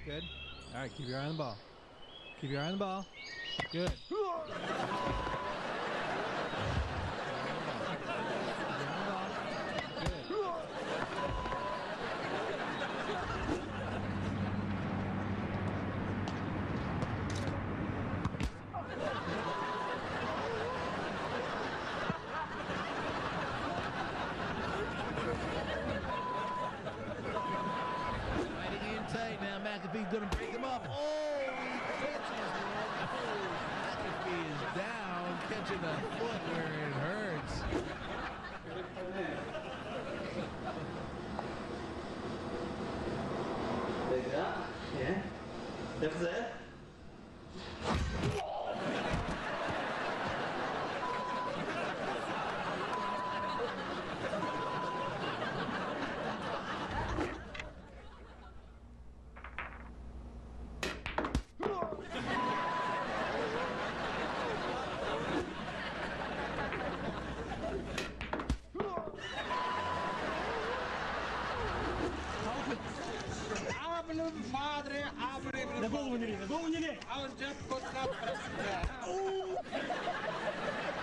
Good. All right, keep your eye on the ball. Keep your eye on the ball. Good. Now McAfee's going to break him up. Oh, he catches it. McAfee is down, catching a foot where it hurts. Yeah. That's it. Madre, abre De volgende niet. Hou het just kort.